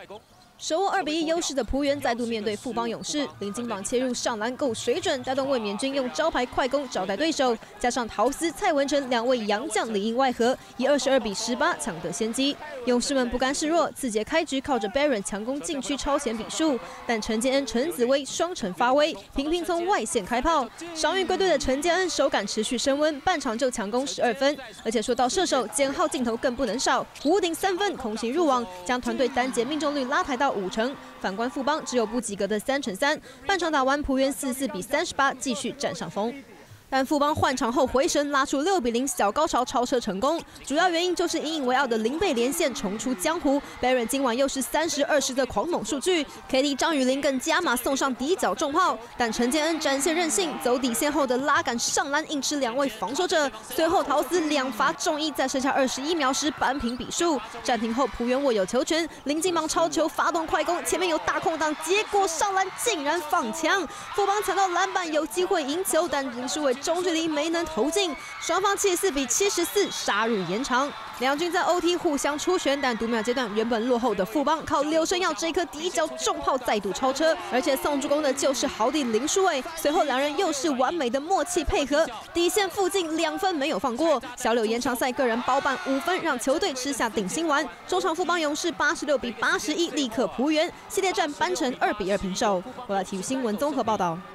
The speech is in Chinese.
手握2比1优势的璞园再度面对富邦勇士，林金榜切入上篮够水准，带动卫冕军用招牌快攻招待对手，加上陶斯、蔡文成2位洋将里应外合，以22比18抢得先机。勇士们不甘示弱，次节开局靠着 Barron 强攻禁区超前比数，但陈建恩、陈子威双城发威，频频从外线开炮。伤愈归队的陈建恩手感持续升温，半场就强攻12分，而且说到射手，简浩镜头更不能少，5顶3分空行入网，将团队单节命中率拉抬到50%。反观富邦只有不及格的3乘3，半场打完，璞园44比38继续占上风。但富邦换场后回神，拉出6比0小高潮超车成功，主要原因就是引以为傲的零倍连线重出江湖。Barron 今晚又是30-20的狂猛数据 ，KD 张雨林更加码送上底角重炮，但陈建恩展现韧性，走底线后的拉杆上篮硬吃2位防守者，随后陶斯2罚中1，在剩下21秒时扳平比数。暂停后，璞园握有球权，林金榜超球发动快攻，前面有大空档，结果上篮竟然放枪，富邦抢到篮板有机会赢球，但林书伟中距离没能投进，双方74比74杀入延长。两军在 OT 互相出拳，但读秒阶段原本落后的富邦靠柳生耀这一颗底角重炮再度超车，而且送助攻的就是豪弟林书伟。随后两人又是完美的默契配合，底线附近2分没有放过。小柳延长赛个人包办5分，让球队吃下顶薪丸。中场富邦勇士86比81力克璞园，系列战扳成2比2平手。我来体育新闻综合报道。